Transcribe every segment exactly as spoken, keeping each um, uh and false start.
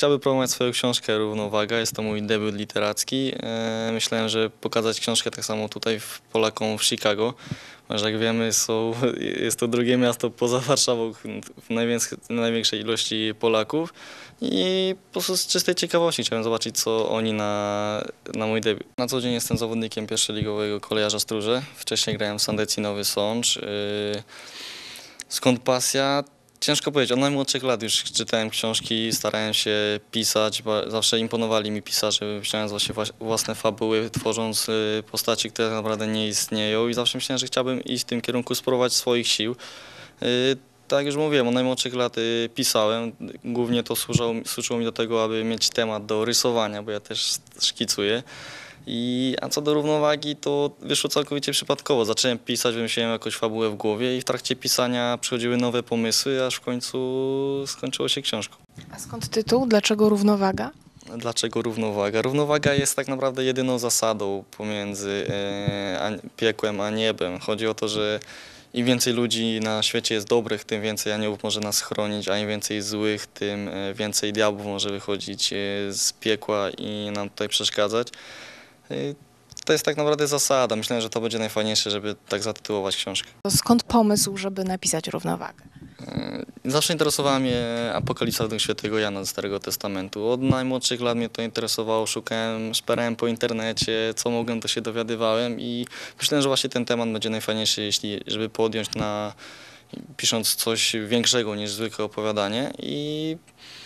chciałby promować swoją książkę Równowaga. Jest to mój debiut literacki. E, Myślałem, że pokazać książkę tak samo tutaj w Polakom w Chicago. Ponieważ jak wiemy, są, jest to drugie miasto poza Warszawą w największej, największej ilości Polaków. I po prostu z czystej ciekawości chciałem zobaczyć, co oni na, na mój debiut. Na co dzień jestem zawodnikiem pierwszoligowego Kolejarza Stróże. Wcześniej grałem w Sandecji Nowy Sącz. Yy, skąd pasja? Ciężko powiedzieć. Od najmłodszych lat już czytałem książki, starałem się pisać. Zawsze imponowali mi pisarze, wymyślając właśnie własne fabuły, tworząc postaci, które tak naprawdę nie istnieją. I zawsze myślałem, że chciałbym iść w tym kierunku, spróbować swoich sił. Tak jak już mówiłem, od najmłodszych lat pisałem. Głównie to służyło, służyło mi do tego, aby mieć temat do rysowania, bo ja też szkicuję. I, a co do równowagi, to wyszło całkowicie przypadkowo. Zacząłem pisać, wymyśliłem jakąś fabułę w głowie i w trakcie pisania przychodziły nowe pomysły, aż w końcu skończyło się książką. A skąd tytuł? Dlaczego równowaga? Dlaczego równowaga? Równowaga jest tak naprawdę jedyną zasadą pomiędzy e, piekłem a niebem. Chodzi o to, że im więcej ludzi na świecie jest dobrych, tym więcej aniołów może nas chronić, a im więcej złych, tym więcej diabłów może wychodzić z piekła i nam tutaj przeszkadzać. To jest tak naprawdę zasada. Myślę, że to będzie najfajniejsze, żeby tak zatytułować książkę. Skąd pomysł, żeby napisać równowagę? Zawsze interesowała mnie Apokalipsa według świętego Jana ze Starego Testamentu. Od najmłodszych lat mnie to interesowało, szukałem, szperałem po internecie, co mogłem, to się dowiadywałem i myślałem, że właśnie ten temat będzie najfajniejszy, jeśli, żeby podjąć na, pisząc coś większego niż zwykłe opowiadanie. I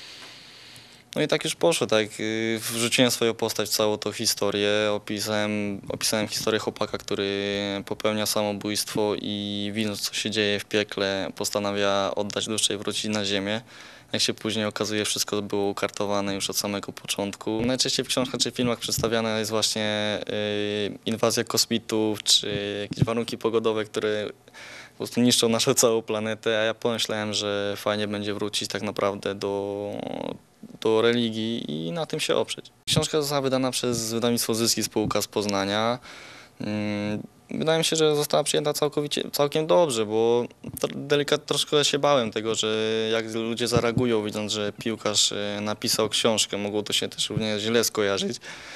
No i tak już poszło, tak. Wrzuciłem swoją postać w całą tą historię, opisałem, opisałem historię chłopaka, który popełnia samobójstwo i widząc, co się dzieje w piekle, postanawia oddać duszę i wrócić na ziemię. Jak się później okazuje, wszystko było ukartowane już od samego początku. Najczęściej w książkach czy filmach przedstawiana jest właśnie yy, inwazja kosmitów, czy jakieś warunki pogodowe, które po prostu niszczą naszą całą planetę, a ja pomyślałem, że fajnie będzie wrócić tak naprawdę do, do religii i na tym się oprzeć. Książka została wydana przez wydawnictwo Zyski, spółka z Poznania. Wydaje mi się, że została przyjęta całkowicie, całkiem dobrze, bo delikatnie troszkę się bałem tego, że jak ludzie zareagują, widząc, że piłkarz napisał książkę, mogło to się też również źle skojarzyć.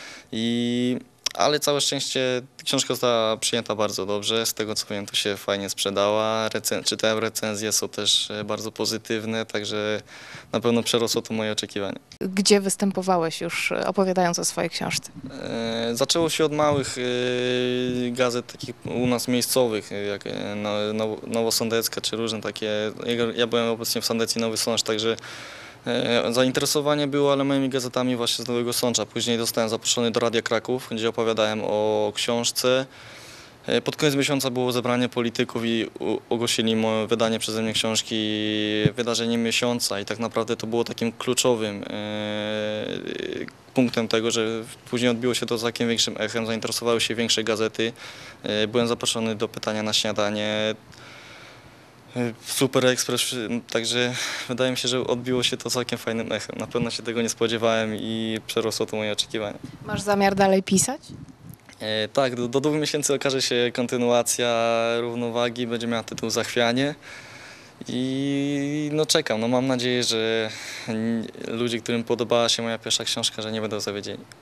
I Ale całe szczęście książka została przyjęta bardzo dobrze, z tego co wiem, to się fajnie sprzedała. Recen czytałem recenzje, są też bardzo pozytywne, także na pewno przerosło to moje oczekiwania. Gdzie występowałeś już, opowiadając o swojej książce? E, zaczęło się od małych e, gazet takich u nas miejscowych, jak no, no, Nowosądecka czy różne takie. Ja, ja byłem obecnie w Sandecji Nowy Sącz, także zainteresowanie było, ale moimi gazetami właśnie z Nowego Sącza. Później zostałem zaproszony do Radia Kraków, gdzie opowiadałem o książce. Pod koniec miesiąca było zebranie polityków i ogłosili wydanie przeze mnie książki wydarzeniem miesiąca i tak naprawdę to było takim kluczowym punktem tego, że później odbiło się to całkiem większym echem, zainteresowały się większe gazety. Byłem zaproszony do pytania na śniadanie. Super Express, także wydaje mi się, że odbiło się to całkiem fajnym echem. Na pewno się tego nie spodziewałem i przerosło to moje oczekiwania. Masz zamiar dalej pisać? E, tak, do, do dwóch miesięcy okaże się kontynuacja Równowagi, będzie miała tytuł Zachwianie. I no czekam, no mam nadzieję, że ludzie, którym podobała się moja pierwsza książka, że nie będą zawiedzieni.